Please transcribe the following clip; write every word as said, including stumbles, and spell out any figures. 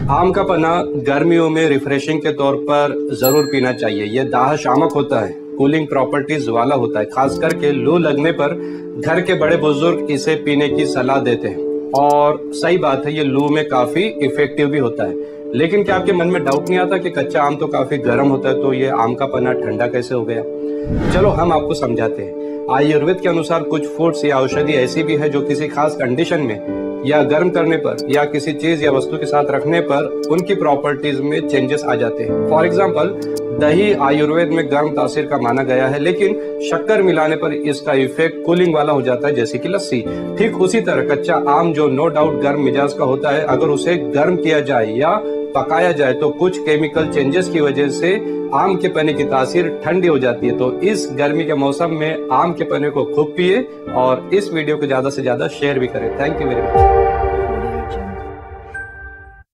आम का पन्ना गर्मियों में रिफ्रेशिंग के तौर पर जरूर पीना चाहिए। यह दाह शामक होता है, कूलिंग प्रॉपर्टीज वाला होता है। खास करके लू लगने पर घर के बड़े बुजुर्ग इसे पीने की सलाह देते हैं और सही बात है, ये लू में काफी इफेक्टिव भी होता है। लेकिन क्या आपके मन में डाउट नहीं आता कि कच्चा आम तो काफी गर्म होता है, तो ये आम का पन्ना ठंडा कैसे हो गया? चलो हम आपको समझाते हैं। आयुर्वेद के अनुसार कुछ फूड्स या औषधि ऐसी भी है जो किसी खास कंडीशन में या गर्म करने पर या किसी चीज या वस्तु के साथ रखने पर उनकी प्रॉपर्टीज में चेंजेस आ जाते हैं। फॉर एग्जांपल, दही आयुर्वेद में गर्म तासीर का माना गया है, लेकिन शक्कर मिलाने पर इसका इफेक्ट कूलिंग वाला हो जाता है, जैसे कि लस्सी। ठीक उसी तरह कच्चा आम जो नो डाउट गर्म मिजाज का होता है, अगर उसे गर्म किया जाए या पकाया जाए तो कुछ केमिकल चेंजेस की वजह से आम के पन्ने की तासीर ठंडी हो जाती है। तो इस गर्मी के मौसम में आम के पन्ने को खूब पिए और इस वीडियो को ज्यादा से ज्यादा शेयर भी करें। Thank you very much.